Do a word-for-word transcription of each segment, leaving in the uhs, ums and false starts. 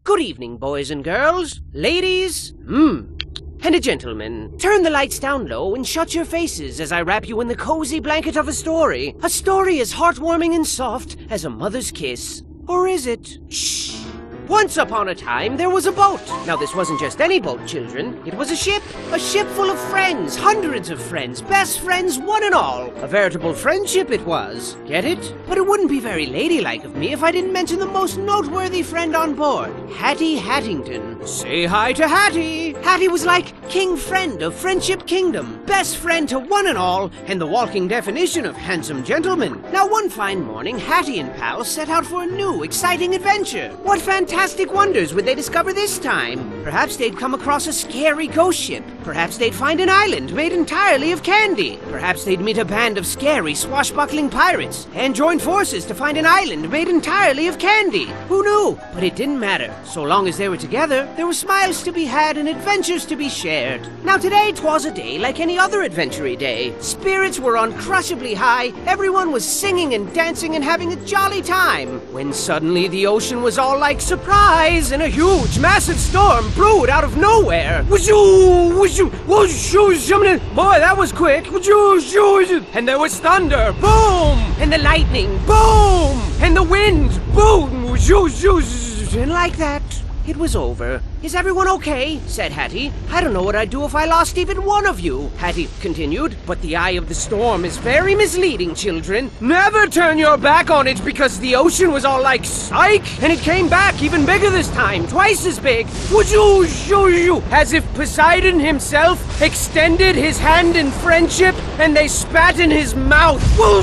Good evening, boys and girls, ladies, mmm, and a gentleman. Turn the lights down low and shut your faces as I wrap you in the cozy blanket of a story. A story as heartwarming and soft as a mother's kiss. Or is it? Shh. Once upon a time, there was a boat. Now, this wasn't just any boat, children. It was a ship. A ship full of friends. Hundreds of friends. Best friends, one and all. A veritable friendship it was. Get it? But it wouldn't be very ladylike of me if I didn't mention the most noteworthy friend on board. Hattie Hattington. Say hi to Hattie. Hattie was like king friend of Friendship Kingdom. Best friend to one and all, and the walking definition of handsome gentleman. Now, one fine morning, Hattie and pals set out for a new, exciting adventure. What fantastic Fantastic wonders would they discover this time? Perhaps they'd come across a scary ghost ship. Perhaps they'd find an island made entirely of candy. Perhaps they'd meet a band of scary, swashbuckling pirates and join forces to find an island made entirely of candy. Who knew? But it didn't matter. So long as they were together, there were smiles to be had and adventures to be shared. Now today, 'twas a day like any other adventure-y day. Spirits were uncrushably high. Everyone was singing and dancing and having a jolly time. When suddenly the ocean was all like surprise. And a huge, massive storm brewed out of nowhere. Whooshoo, whooshoo, whooshoo, boy, that was quick. Whooshoo, and there was thunder, boom, and the lightning, boom, and the wind, boom, whooshoo, and like that, it was over. Is everyone okay? Said Hattie. I don't know what I'd do if I lost even one of you, Hattie continued. But the eye of the storm is very misleading, children. Never turn your back on it because the ocean was all like psych, and it came back even bigger this time, twice as big. As if Poseidon himself extended his hand in friendship and they spat in his mouth.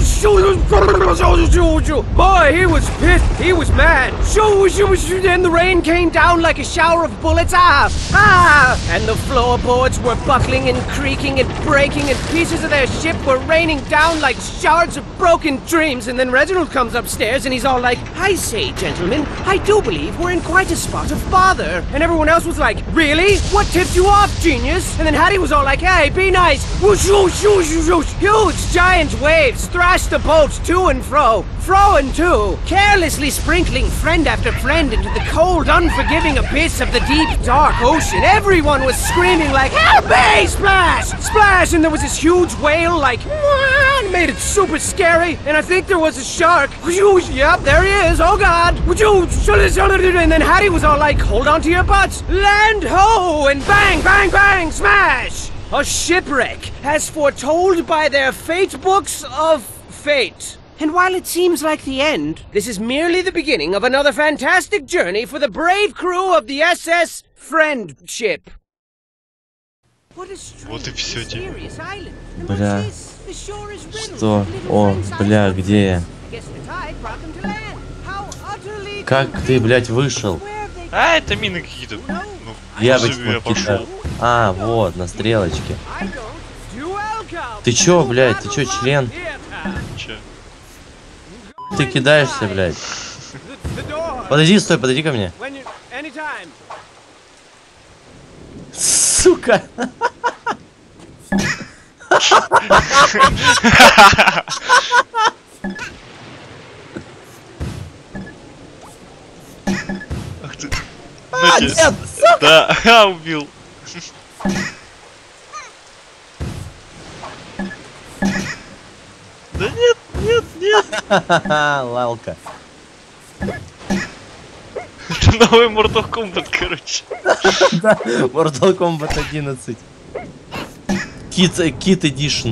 Boy, he was pissed. He was mad. And the rain came down like a shower of bullets, ah, ah! And the floorboards were buckling and creaking and breaking, and pieces of their ship were raining down like shards of broken dreams. And then Reginald comes upstairs and he's all like, I say, gentlemen, I do believe we're in quite a spot of bother. And everyone else was like, really? What tipped you off, genius? And then Hattie was all like, hey, be nice. Whoosh, whoosh, whoosh, whoosh. Huge, giant waves thrashed the boat to and fro, fro and to, carelessly sprinkling friend after friend into the cold, unforgiving abyss of the deep, dark ocean. Everyone was screaming like, help me! Splash! Splash! And there was this huge whale like, and made it super scary. And I think there was a shark. Yep, there he is. Oh God. And then Hattie was all like, hold on to your butts. Land ho! And bang, bang, bang, smash! A shipwreck, as foretold by their fate books of fate. And while it seems like the end, this is merely the beginning of another fantastic journey for the brave crew of the эс эс Friendship. Вот и все, бля. Что? О, бля, где я? Как ты, блядь, вышел? А, это мины какие-то. Ну, я бы я пошел. А, вот, на стрелочке. Ты чё, блядь, ты чё, член? Че? Ты кидаешься, блядь. Подойди, стой, подойди ко мне. Сука. Ах ты. А, нет, сука! Да, а, убил. Да нет, нет, нет. Лалка. Это новый Mortal Kombat, короче. Да, Mortal Kombat одиннадцать. Kid, Kid Edition.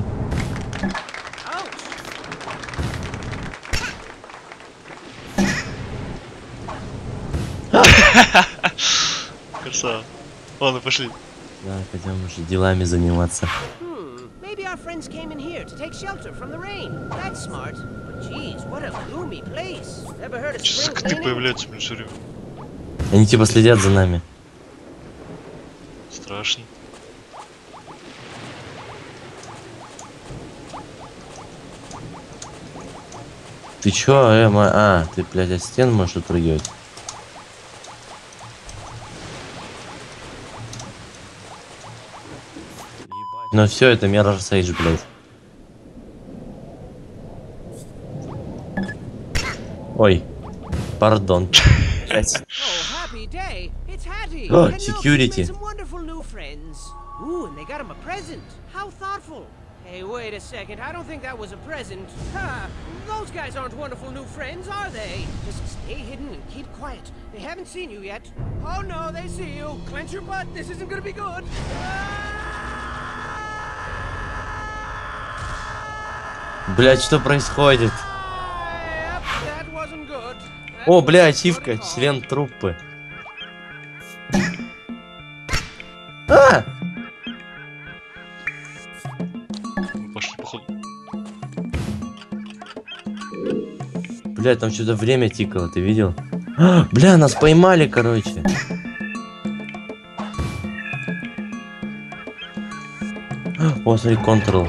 Красава. Ладно, пошли. Да, пойдем уже делами заниматься. Maybe our friends came in here to take shelter from the rain. That's smart. But geez, what a gloomy place. Ever heard of Че за spring коты cleaning? появляются, блин, все время? Они типа следят за нами. Страшно. Ты чё, Эма? А, ты, блядь, от стен можешь отпрыгивать? Ну все, это Mirror's Edge, блядь. Ой, пардон. lovely day. It's Hattie. Oh, And look, security. he's made some wonderful new friends. Ooh, and they got him a present. How thoughtful. Hey, wait a second. I don't think that was a present. Ha! Those guys aren't wonderful new friends, are they? Just stay hidden and keep quiet. They haven't seen you yet. Oh no, they see you. Clench your butt. This isn't gonna be good. Блядь, что происходит? Ah, yep, that wasn't good. That О, wasn't бля, good ачивка, at all. член труппы. А! Мы пошли, походу. Бля, там что-то время тикало, ты видел? А, бля, нас поймали, короче. О, смотри, Ctrl.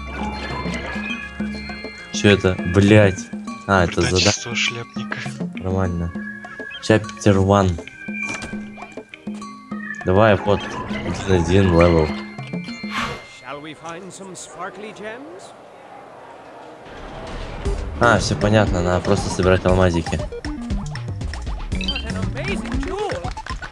Что это? Блять. А, это задача. Предательство шляпника. Нормально. Chapter один. Давай, вот. Один левел. Shall we find some sparkly gems? А, все понятно, надо просто собирать алмазики. What an amazing jewel!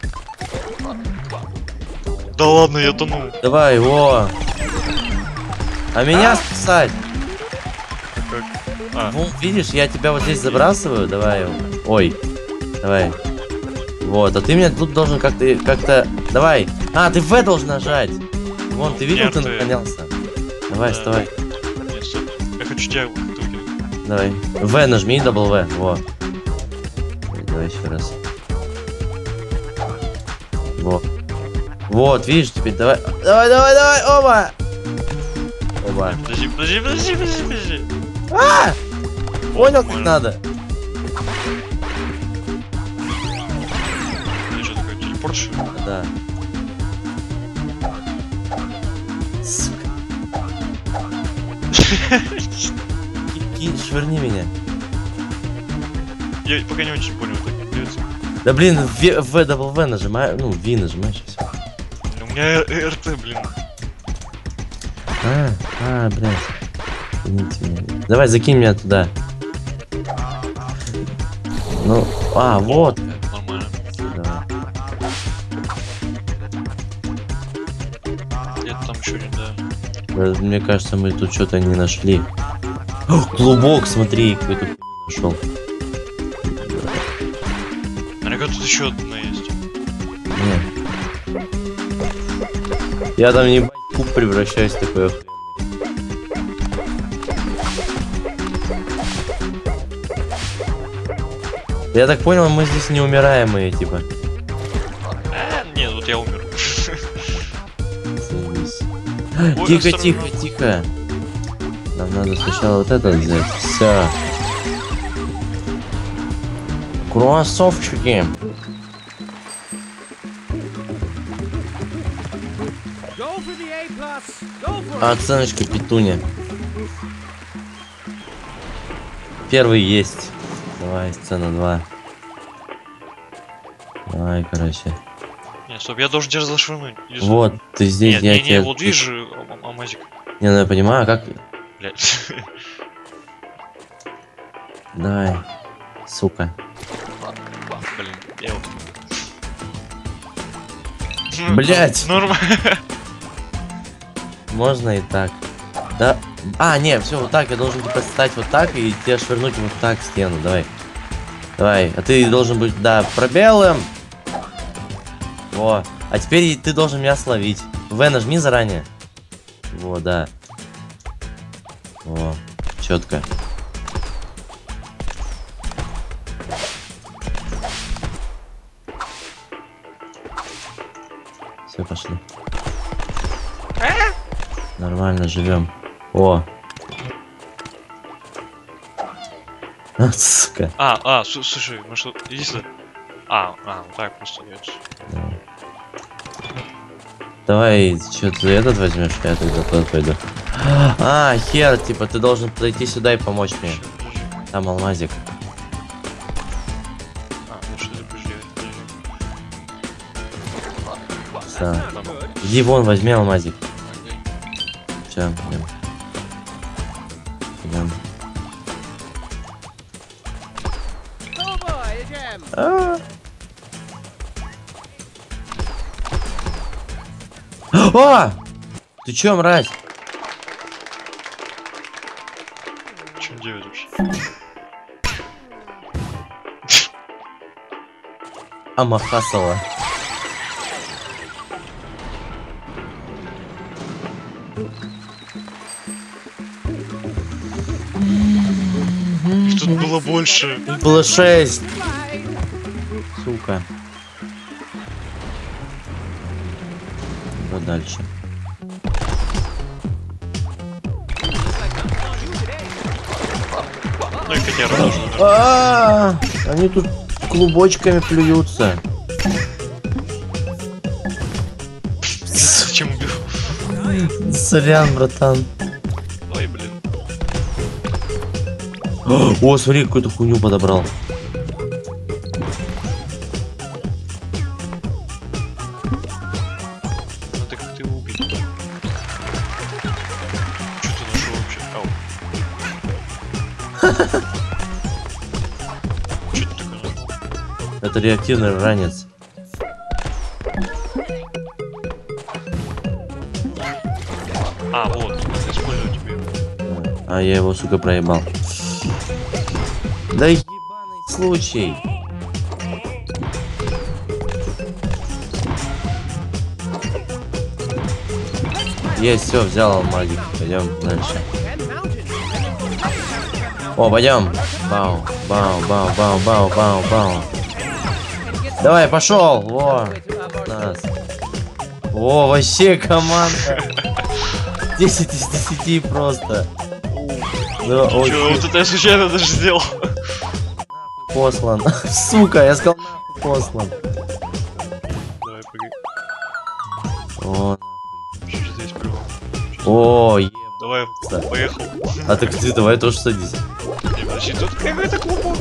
Да ладно, я тону. Давай, о! А меня спасать! Как? А, Вон, видишь, я тебя вот здесь забрасываю, давай. Ой, давай. Вот, а ты мне тут должен как-то, как-то, давай. А, ты В должен нажать. Вон, ты видел, Нет, ты ты- наклонялся. Давай, Да. вставай. нет, стоп. Я хочу тебя как-то выкинуть. Давай. В нажми, дабл В. Во. Давай еще раз. Во. Вот, видишь, теперь давай. Давай, давай, давай, оба! Оба. Подожди, подожди, подожди, подожди, подожди. А! Понял, как Понял. надо. Это что такое, телепорт что ли? Да. Сука. Ки- ки- Швырни меня. Я пока не очень понял, так делается. Да блин, В, В, дабл В нажимаю. Ну, V нажимаешь и все. У меня РТ, блин. А, а, блядь. Извините меня. Давай, закинь меня туда. Ну, а, вот. Нормально. Давай. Где-то там еще не, да. Э, Мне кажется, мы тут что-то не нашли. О, клубок, смотри, какой-то хуйню нашел. Наверняка тут еще одна есть. Нет. Я там не куб превращаюсь в такой охуенный. Я так понял, мы здесь неумираемые, типа. А, нет, вот я умер. Заебись. Ой, Тихо, осторожно. тихо, тихо. Нам надо сначала вот это взять. Все. Круассовчики. Go for the A plus. Go for it. Оценочка петуня. Первый есть. Давай, сцена два. Давай, короче. Нет, стоп, я должен тебя зашвырнуть. Иди сюда. Вот, ты здесь, Нет, я не, не, тебя... вот видишь, а- а- Алмазик. Не, ну я понимаю, а как... Блять. Давай, сука. Блин, я его. Блять! Нормально. Можно и так. Да. А, не, все, вот так. Я должен типа стать вот так и тебя швырнуть вот так в стену. Давай. Давай. А ты должен быть, да, пробелом. Во. А теперь ты должен меня словить. В нажми заранее. Во, да. Во. Четко. Все, пошли. Нормально живем. О. А, сука. А, а, слу- слушай, ну что, иди сюда. А, а, вот так просто идёшь. Давай. Давай, что ты этот возьмешь, я тогда тот пойду. А, хер, типа ты должен подойти сюда и помочь мне. Ща, подожди. Там алмазик. А, ну что ты подожди, подожди. Всё. Not good. Иди вон, возьми алмазик. Все, идем. Идем. Oh boy, a gem. А. О! Ты чё, мразь? Че он делает вообще? Амахасова. Тут было больше. Их было шесть. Сука. Вот дальше. Ну и хотя бы нужно. А, они тут клубочками плюются. Зачем убил? Сорян, братан. Ой, блин. О, смотри, какую-то хуйню подобрал. Ну ты как ты его убил? Что ты нашел вообще? Ау. Что ты такое нашел? Это реактивный ранец. А, вот, использую тебе его. А я его, сука, проебал. Да ебаный случай. Есть, все, взял алмазик. Пойдем дальше. О, пойдем. Бау, бау, бау, бау, бау, бау, бау. Давай, пошел. Во. Нас. О, вообще команда. десять из десяти просто. Да, Чё, очень вот это я случайно даже сделал. послан. Сука, я сказал нахуй послан. Давай, погоди. О, Что здесь было? о, еб. Давай, поехал. А так ты давай тоже садись. Не, подожди, тут какой-то клубок.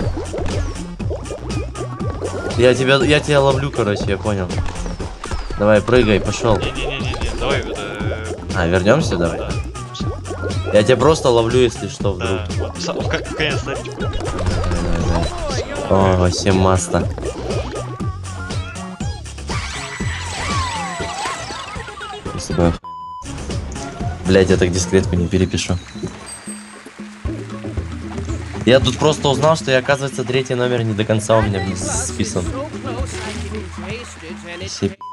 Я тебя, я тебя ловлю, короче, я понял. Давай, прыгай, пошел. Не-не-не-не, давай это... А, вернемся, давай. Да, Я тебя просто ловлю, если что, вдруг. да. Вот, сам- вот как в конец ставить. Давай, давай. О, вообще маста. Блять, я так дискретку не перепишу. Я тут просто узнал, что я, оказывается, третий номер не до конца у меня списан. Все пиздец.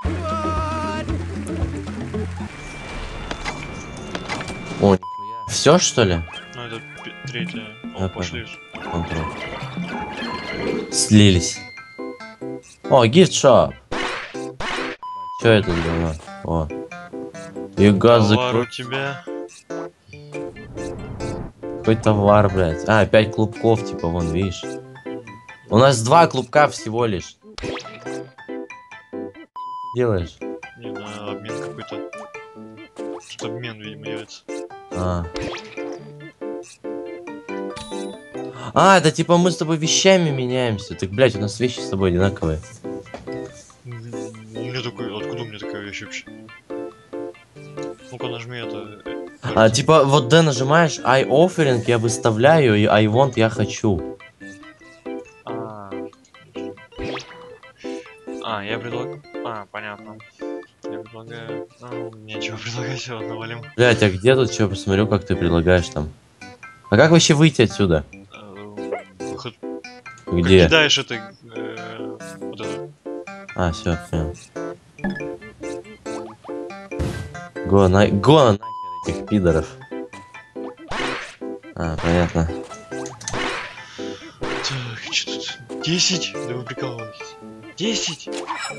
О, нихуя. Все, что ли? Ну это пи- третья. О, Я пошли. Контроль. Слились. О, гифт-шоп. Что это за говно? О. You got the Товар у cru- тебя. Какой товар, блядь? А, пять клубков, типа, вон, видишь? У нас два клубка всего лишь. Делаешь? Не знаю, обмен какой-то. Что обмен, видимо, делается. А. А, это типа мы с тобой вещами меняемся. Так, блядь, у нас вещи с тобой одинаковые. У меня такой, откуда у меня такая вещь вообще? Ну-ка нажми это. А, типа, вот D нажимаешь, I offering, я выставляю, и I want, я хочу. А, а я предлагаю. А, понятно. Я предлагаю. Ну, нечего предлагать, все, навалим. Блядь, а где тут что? Посмотрю, как ты предлагаешь там. А как вообще выйти отсюда? Э, Выход. Где? Кидаешь это. э, Вот это. А, все, понял. Го, на... Го нахер этих пидоров. А, понятно. Так, что тут? десять? Да вы прикалываетесь. десять?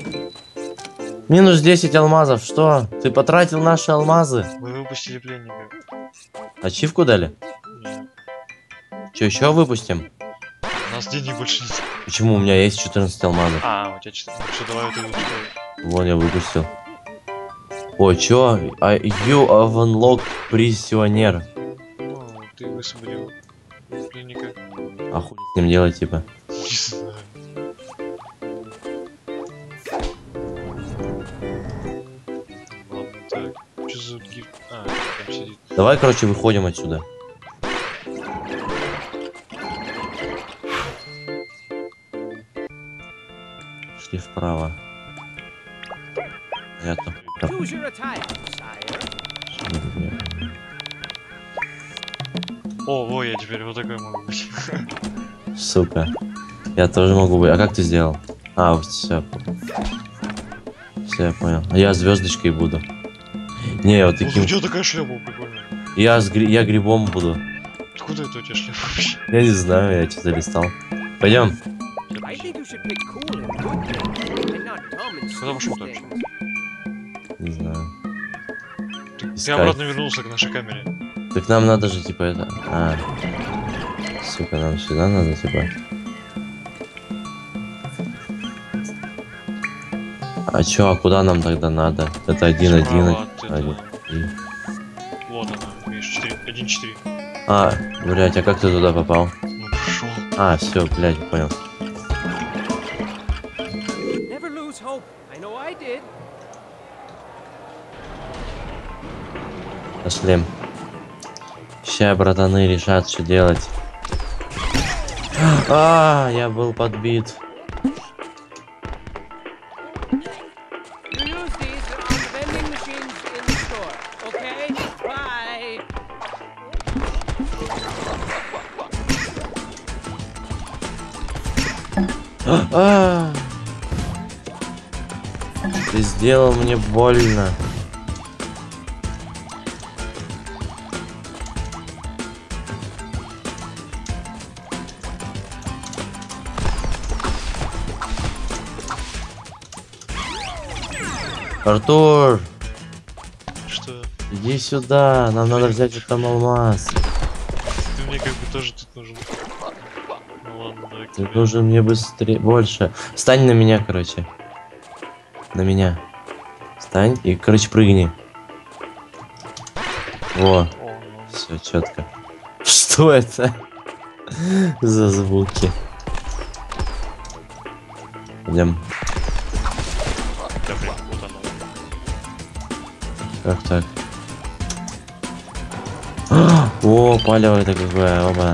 Минус десять алмазов, что? Ты потратил наши алмазы? Мы выпустили пленника. Ачивку дали? Нет. Че, еще выпустим? У нас денег больше нет. Почему? У меня есть четырнадцать алмазов. А, у тебя четырнадцать. Что, давай это выпускай. Вон я выпустил. О, чё? А, you have unlocked приционер. Ну, ты высвободил пленника. А хуй с ним делать, типа? Не знаю. Ладно, так. Что за гифт? А, там сидит. Давай, короче, выходим отсюда. Шли вправо. Понятно. Choose your attire, sire. О, во, я теперь вот такой могу быть. Сука. Я тоже могу быть. А как ты сделал? А, вот все. Все, я понял. Я звездочкой буду. Не, я вот Вот таким. у тебя такая шляпа прикольная. Я с гри... я грибом буду. Откуда это у тебя шляпа вообще? Я не знаю, я что-то листал. Пойдем. I think you should pick cool and good things, and not dumb and Куда пошел stupid так? things. Не знаю. Ты, ты Искать. обратно вернулся к нашей камере. Так нам надо же типа это. А. Сука, нам сюда надо типа. А чё, а куда нам тогда надо? Это один один. Справа от этого. один, один. Вот она, видишь, четыре, один четыре. А, блять, а как ты туда попал? Ну пошел. А, все, блять, понял. Never lose hope. I know I did. Пошли. Ща братаны решат, что делать. А, я был подбит. You use these on the vending machines in the store, okay? Bye. А, ты сделал мне больно. Артур, Что? иди сюда, нам надо взять вот там алмаз. Ты мне как бы тоже тут нужен. Ну ладно, давай к Ты тебе. должен мне быстрее, больше. Стань на меня, короче. На меня. Стань и, короче, прыгни. Во, О, ну. все четко. Что это за звуки? Идем. Да, блин, вот оно. Как так? А, о, палево это какое, оба.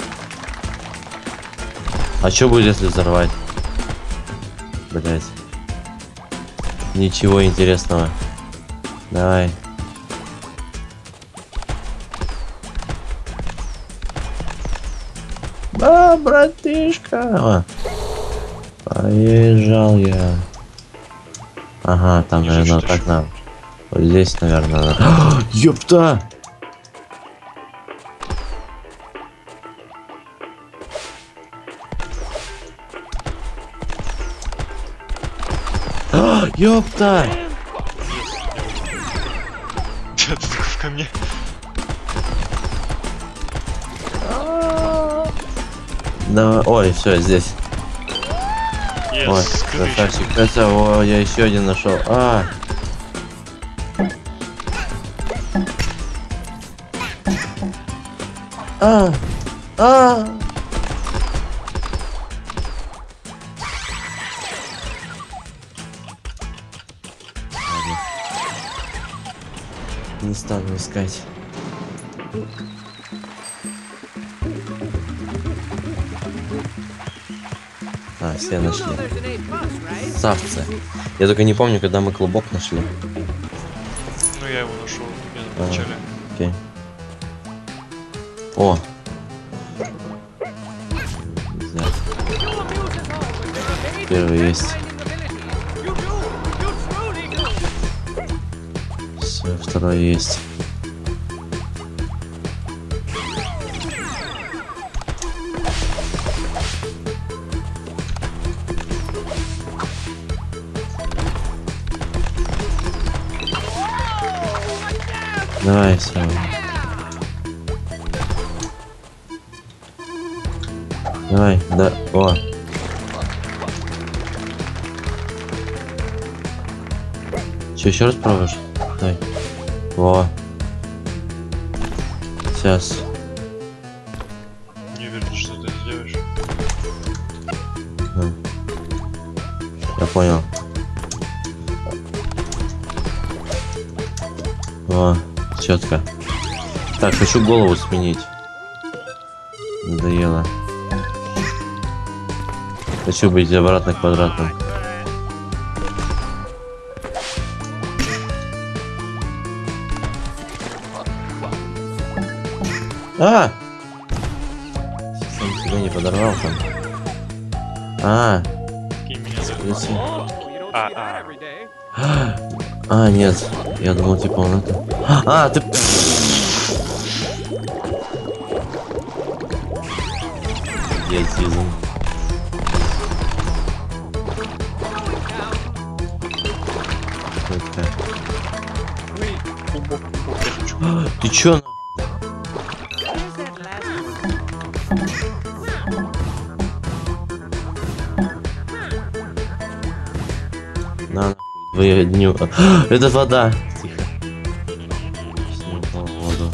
А что будет, если взорвать? Блять. Ничего интересного. Давай. А, братишка. Поезжал я. Ага, там, Не наверное, жить, так что надо. Вот здесь, наверное, надо. Ёпта! А, ёпта! Ты такой в камне. Давай. Ой, все, здесь. Yes, Ой, скрытый. красавчик. Это, о, я еще один нашел. А! А! А! Ладно. Не стану искать. А, все You know нашли. there's an A plus, right? Савцы. Я только не помню, когда мы клубок нашли. Ну я его нашел А. в начале. Окей. О! Взять. You amuse us all with your amazing Первый есть. fact-finding abilities. You do. You truly do. Все, второй есть. Давай, все. Давай, да, о. Че, еще раз пробуешь? Давай. Во. Сейчас. Не уверен, что ты сделаешь. Да. Я понял. О, четко. Так, хочу голову сменить. Надоело. Хочу быть обратно квадратным. А! Сам себя не подорвал там. А, Кинь меня за... если- А, а. а, нет. Я думал, типа он это. А, ты. Идиотизм. Это- Кубок, кубок, я хочу. Ты чё? на- На, нахуй, твою дню. Это вода. Тихо. Всё, упал в воду.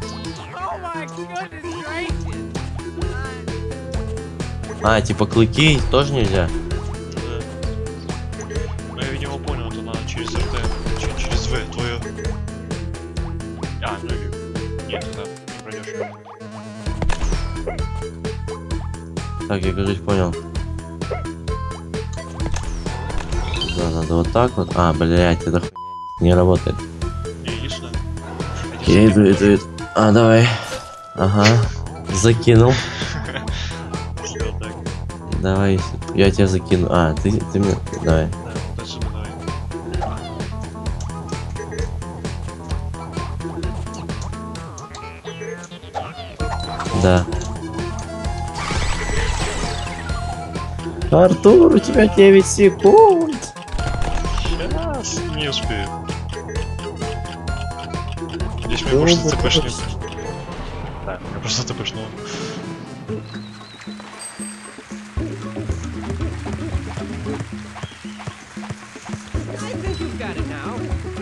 А, типа клыки тоже нельзя? Да. Ну, я, видимо, понял, это надо через эр тэ, че- через В, твое. А, ну и... Нет, да, не пройдешь. Так, я, кажется, понял. Да, надо вот так вот. А, блять, это хуйня не работает. Не, иди сюда. Я иду, иду, иду. А, давай. Ага. Закинул. Сделал так. Давай, я тебя закину. А, ты, ты мне. Давай. Да, вот отсюда давай. Да. Артур, у тебя девять секунд. Сейчас не успею. Здесь меня Ну, просто вот цепешнет. это- Да, меня просто цепешнуло. I think you've got it now.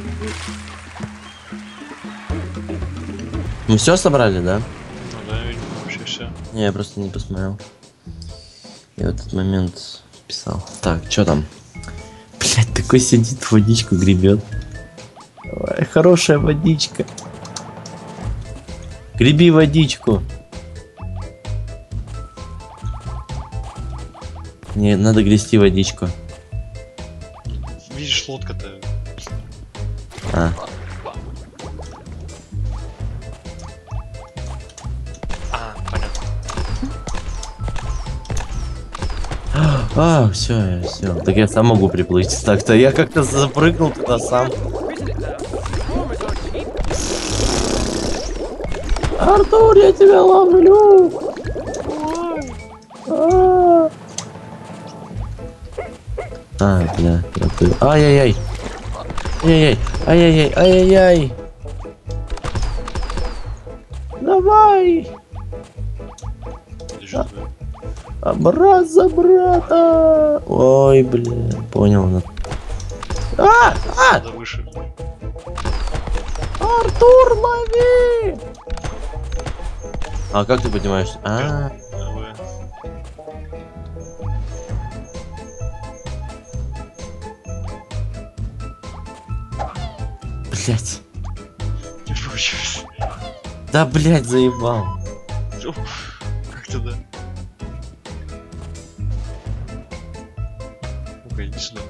Мы все собрали, да? Ну да, видимо, вообще все. Не, я просто не посмотрел. Я в этот момент писал. Так, что там? Блять, такой сидит, водичку гребет. Ой, хорошая водичка. Греби водичку. Не, надо грести водичку. Видишь, лодка-то. А, А, понятно. а все, все. Так я сам могу приплыть. Так-то я как-то запрыгнул туда сам. Артур, я тебя ловлю. А. А, бля, я ты- ай-яй-яй. Ай-яй-яй, ай-яй-яй, ай-яй-яй. Давай. Ты что такое? А брат за брата. Ой, бля, понял. на- А, а, Надо выше. Артур, лови. А как ты поднимаешься? А, А, В. блять. Не получилось. Да, блять, заебал. Фу, как-то да. Ну-ка, иди сюда.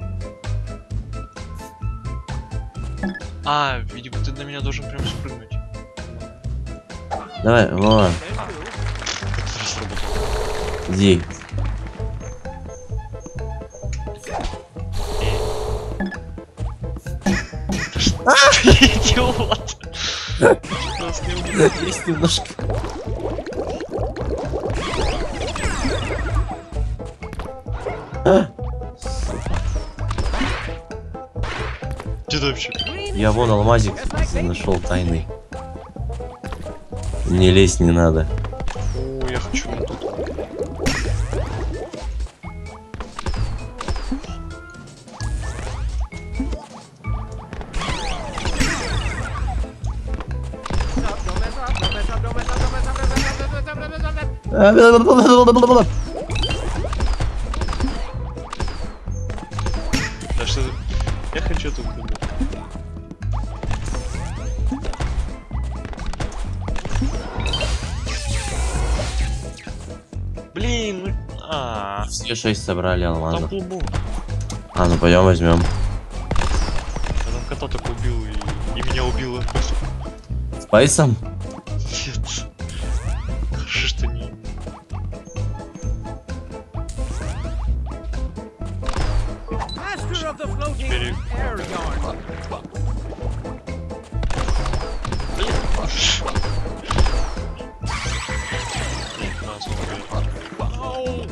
А, видимо, ты на меня должен прям спрыгнуть. Давай, Вова, Как это сработало? иди. Идиот! Нас не убил. Есть немножко. А, Где ты вообще? я вон алмазик нашел тайный. Не лезть не надо. О, я хочу вон тут. Да что ты? Я хочу тут. Блин, ну... А, Все шесть собрали там алмазов. клубок. А, ну пойдем возьмем. Я там кота так убил и, и меня убило. Спайсом? Нет. of the floating Теперь... air yarn. На, смотри.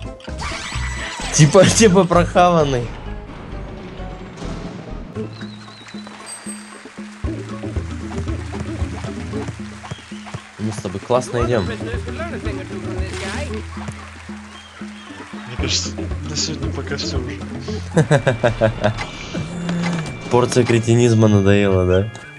Типа, типа прохаванный. Мы с тобой классно идем. Prisoners could learn a thing or two from this guy. Мне кажется, на сегодня пока все уже. Порция кретинизма надоела, да?